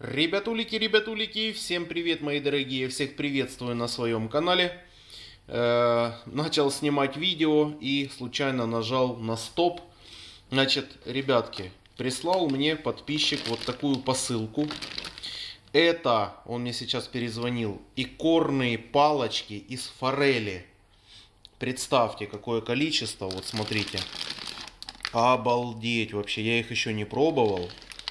Ребятулики, всем привет, мои дорогие, всех приветствую на своем канале. Начал снимать видео и случайно нажал на стоп. Значит, ребятки, прислал мне подписчик вот такую посылку. Это, он мне сейчас перезвонил, икорные палочки из форели. Представьте, какое количество, вот смотрите. Обалдеть, вообще, я их еще не пробовал.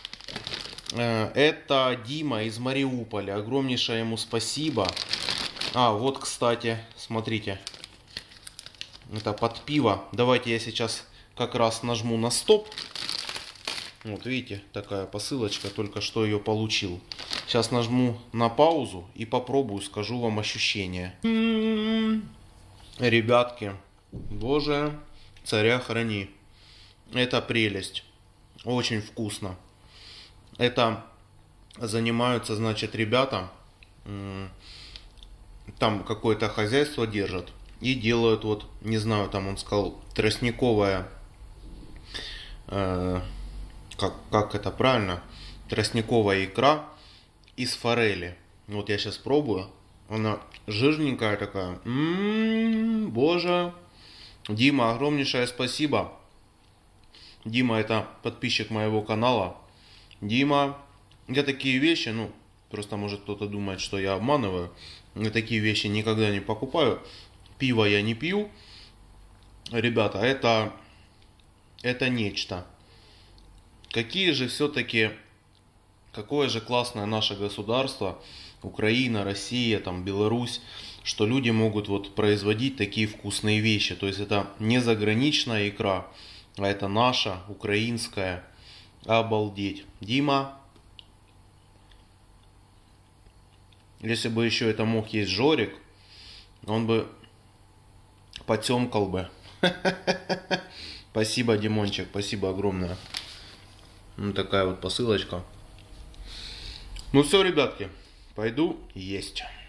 Это Дима из Мариуполя. Огромнейшее ему спасибо. Вот, кстати, смотрите. Это под пиво. Давайте я сейчас как раз нажму на стоп. Вот, видите, такая посылочка. Только что ее получил. Сейчас нажму на паузу и попробую, скажу вам ощущения. Ребятки, боже, царя храни. Это прелесть. Очень вкусно. Это занимаются, значит, ребята, там какое-то хозяйство держат и делают, вот, не знаю, там он сказал, тростниковая, как это правильно, тростниковая икра из форели. Вот я сейчас пробую, она жирненькая такая, боже, Дима, огромнейшее спасибо. Дима это подписчик моего канала. Дима, я такие вещи, ну, просто может кто-то думает, что я обманываю. Я такие вещи никогда не покупаю. Пиво я не пью. Ребята, это нечто. Какие же все-таки, какое же классное наше государство, Украина, Россия, там, Беларусь, что люди могут вот производить такие вкусные вещи. То есть это не заграничная икра, а это наша, украинская. Обалдеть. Дима, если бы еще это мог есть Жорик, он бы потемкал бы. Спасибо, Димончик, спасибо огромное. Ну, такая вот посылочка. Ну все, ребятки, пойду есть.